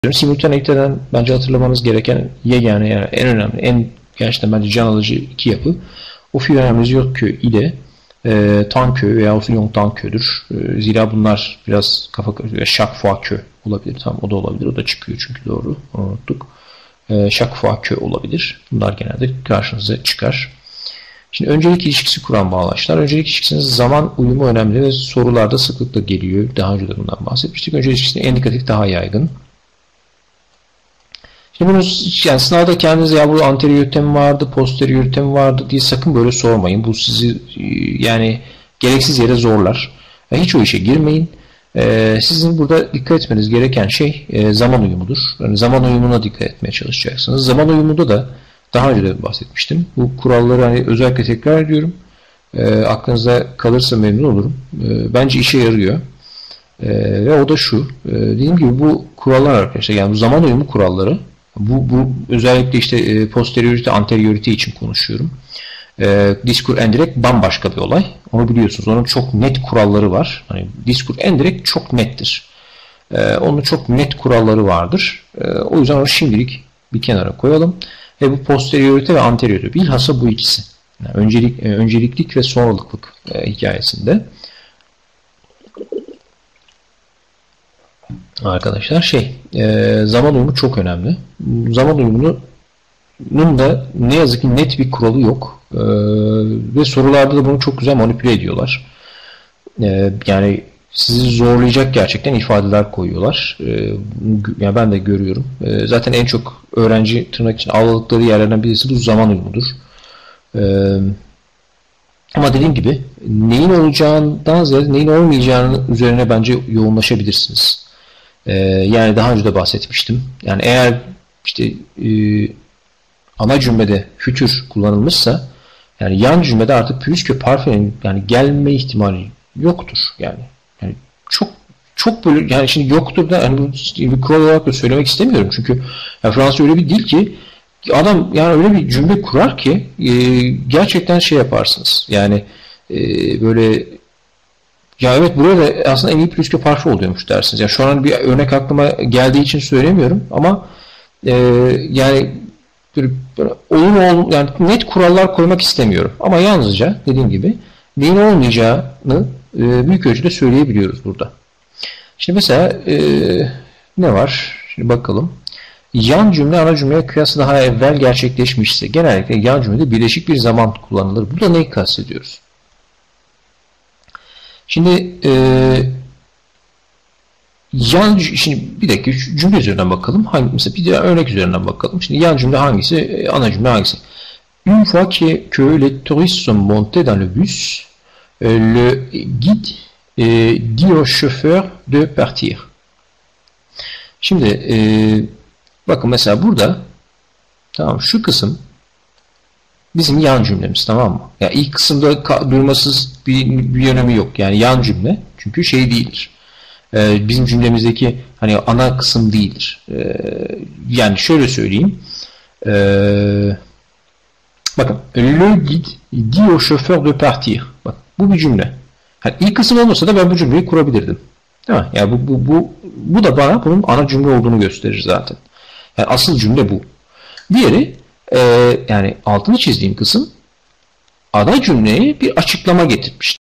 Simultaneiteden bence hatırlamanız gereken yegane, yani en önemli, en gerçekten bence can alıcı iki yapı Ophioid-Mesozoic ile Tanköy veya Ophioid-Tankö'dür. Zira bunlar biraz kafa karıştırıyor. Chaque olabilir. Tamam, o da olabilir. O da çıkıyor çünkü, doğru. Onu unuttuk. Chaque olabilir. Bunlar genelde karşınıza çıkar. Şimdi öncelik ilişkisi kuran bağlaçlar. Öncelik ilişkisinin zaman uyumu önemli ve sorularda sıklıkla geliyor. Daha önce de bundan bahsetmiştik. Öncelik ilişkisinin indikatif daha yaygın. Şimdi bunu yani sınavda kendinize ya bu anteriorite mi vardı, posteriorite mi vardı diye sakın böyle sormayın. Bu sizi yani gereksiz yere zorlar. Hiç o işe girmeyin. Sizin burada dikkat etmeniz gereken şey zaman uyumudur. Yani zaman uyumuna dikkat etmeye çalışacaksınız. Zaman uyumunda da daha önce de bahsetmiştim. Bu kuralları hani özellikle tekrar ediyorum. Aklınızda kalırsa memnun olurum. Bence işe yarıyor. Ve o da şu. Dediğim gibi bu kurallar arkadaşlar, yani bu zaman uyumu kuralları, bu özellikle işte posteriorite, anteriorite için konuşuyorum. Diskur endirekt bambaşka bir olay. Onu biliyorsunuz. Onun çok net kuralları var. Hani diskur endirekt çok nettir. Onun çok net kuralları vardır. O yüzden onu şimdilik bir kenara koyalım. Ve bu posteriorite ve anteriorite, bilhassa bu ikisi. Yani önceliklik ve sonralıklık hikayesinde. Arkadaşlar zaman uyumu çok önemli. Zaman uyumunun da ne yazık ki net bir kuralı yok. Ve sorularda da bunu çok güzel manipüle ediyorlar. Yani sizi zorlayacak gerçekten ifadeler koyuyorlar. Yani ben de görüyorum. Zaten en çok öğrenci tırnak için avladıkları yerlerden birisi bu zaman uyumudur. Ama dediğim gibi neyin olacağından ziyade neyin olmayacağının üzerine bence yoğunlaşabilirsiniz. Yani daha önce de bahsetmiştim. Yani eğer işte ana cümlede fütür kullanılmışsa, yani yan cümlede artık pürüzkö parfenin yani gelme ihtimali yoktur. Yani çok böyle, yani şimdi yoktur da hani bir kural olarak da söylemek istemiyorum. Çünkü yani Fransız öyle bir dil ki adam yani öyle bir cümle kurar ki gerçekten şey yaparsınız. Yani böyle ya evet, burada da aslında en iyi pürüzkö parfe oluyormuş dersiniz. Yani şu an bir örnek aklıma geldiği için söylemiyorum ama yani böyle olur yani net kurallar koymak istemiyorum. Ama yalnızca dediğim gibi neyin olmayacağını büyük ölçüde söyleyebiliyoruz burada. Şimdi mesela ne var? Şimdi bakalım. Yan cümle ana cümleye kıyasla daha evvel gerçekleşmişse genellikle yan cümlede birleşik bir zaman kullanılır. Burada neyi kastediyoruz? Şimdi şimdi bir dakika cümle üzerinden bakalım. Mesela bir de örnek üzerinden bakalım. Şimdi yan cümle hangisi, ana cümle hangisi? Une fois que les touristes sont montés dans le bus, le guide dit au chauffeur de partir. Şimdi bakın mesela burada, tamam, şu kısım bizim yan cümlemiz, tamam mı? Ya ilk kısımda durmasız bir önemi yok. Yani yan cümle çünkü şey değildir. Bizim cümlemizdeki hani ana kısım değildir. Yani şöyle söyleyeyim. Bakın, le guide dit au chauffeur de partir. Bak, bu bir cümle. Hani ilk kısım olmasa da ben bu cümleyi kurabilirdim. Değil mi? Yani bu da bana bunun ana cümle olduğunu gösterir zaten. Yani asıl cümle bu. Diğeri yani altını çizdiğim kısım ana cümleye bir açıklama getirmiş.